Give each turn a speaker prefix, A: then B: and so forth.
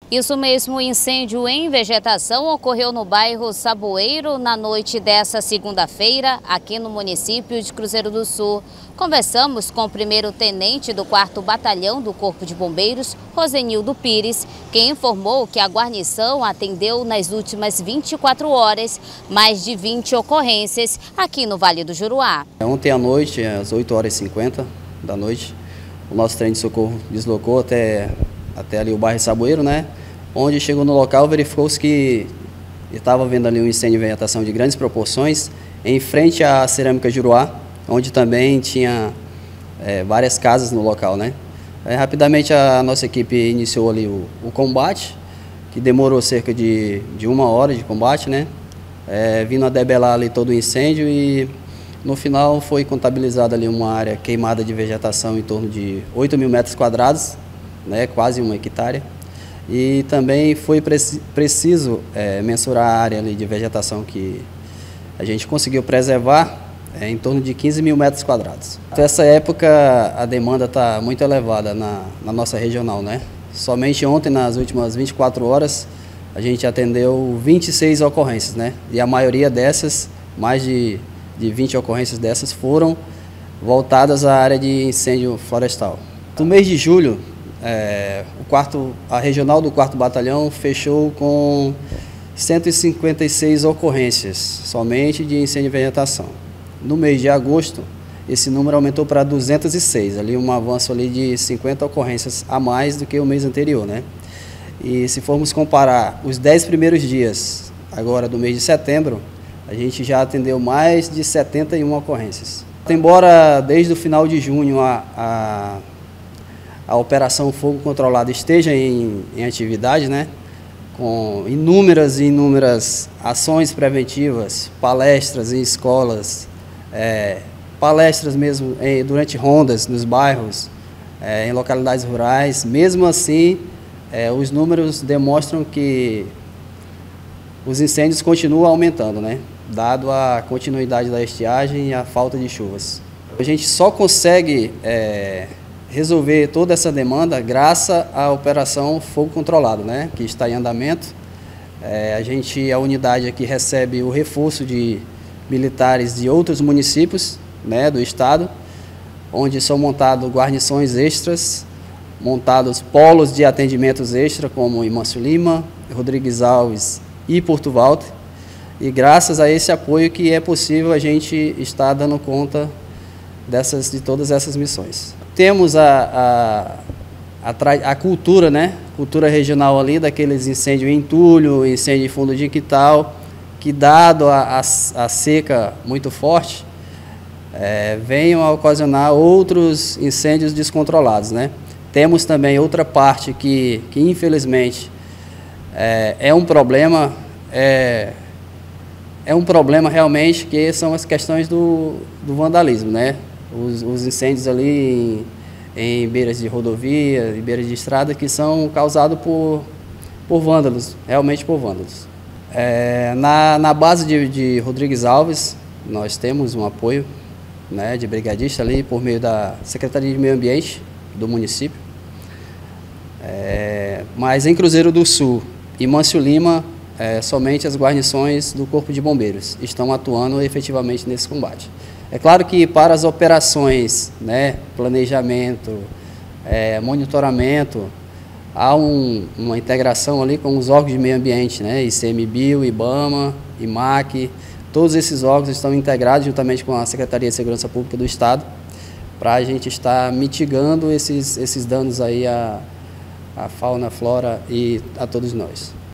A: Isso mesmo, o incêndio em vegetação ocorreu no bairro Saboeiro na noite dessa segunda-feira, aqui no município de Cruzeiro do Sul. Conversamos com o primeiro-tenente do 4º Batalhão do Corpo de Bombeiros, Rosenildo Pires, quem informou que a guarnição atendeu nas últimas 24 horas mais de 20 ocorrências aqui no Vale do Juruá.
B: Ontem à noite, às 8h50 da noite, o nosso trem de socorro deslocou até ali o bairro Saboeiro, né? Onde chegou no local, verificou-se que estava havendo ali um incêndio de vegetação de grandes proporções em frente à Cerâmica Juruá, onde também tinha várias casas no local, né? Rapidamente a nossa equipe iniciou ali o combate, que demorou cerca de 1 hora de combate, né? Vindo a debelar ali todo o incêndio e no final foi contabilizada ali uma área queimada de vegetação em torno de 8.000 metros quadrados, né, quase 1 hectare, e também foi preciso mensurar a área ali de vegetação que a gente conseguiu preservar em torno de 15.000 metros quadrados. Nessa época a demanda está muito elevada na nossa regional, né? Somente ontem, nas últimas 24 horas, a gente atendeu 26 ocorrências, né? E a maioria dessas, mais de 20 ocorrências dessas, foram voltadas à área de incêndio florestal. No mês de julho, a regional do 4º Batalhão fechou com 156 ocorrências, somente de incêndio de vegetação. No mês de agosto, esse número aumentou para 206, ali um avanço ali de 50 ocorrências a mais do que o mês anterior, né? E se formos comparar os 10 primeiros dias, agora do mês de setembro, a gente já atendeu mais de 71 ocorrências. Embora desde o final de junho a Operação Fogo Controlado esteja em atividade, né, com inúmeras ações preventivas, palestras em escolas, palestras mesmo durante rondas nos bairros, em localidades rurais. Mesmo assim, os números demonstram que os incêndios continuam aumentando, né, dado a continuidade da estiagem e a falta de chuvas. A gente só consegue resolver toda essa demanda graças à Operação Fogo Controlado, né, que está em andamento. A unidade aqui recebe o reforço de militares de outros municípios, né, do estado, onde são montadas guarnições extras, montados polos de atendimentos extra, como em Mâncio Lima, Rodrigues Alves e Porto Walter. E graças a esse apoio que é possível a gente estar dando conta de todas essas missões. Temos a cultura, né? Cultura regional ali, daqueles incêndios em entulho, incêndio em fundo de quintal, que dado a seca muito forte, venham a ocasionar outros incêndios descontrolados, né? Temos também outra parte que infelizmente é um problema, realmente, que são as questões do vandalismo, né? Os incêndios ali em beiras de rodovia, em beiras de estrada, que são causados por vândalos, realmente por vândalos. Na base de Rodrigues Alves, nós temos um apoio, né, de brigadista ali por meio da Secretaria de Meio Ambiente do município. Mas em Cruzeiro do Sul e Mâncio Lima, somente as guarnições do Corpo de Bombeiros estão atuando efetivamente nesse combate. É claro que para as operações, né, planejamento, monitoramento, há uma integração ali com os órgãos de meio ambiente, né, ICMBio, IBAMA, IMAC, todos esses órgãos estão integrados juntamente com a Secretaria de Segurança Pública do Estado, para a gente estar mitigando esses danos aí à fauna, à flora e a todos nós.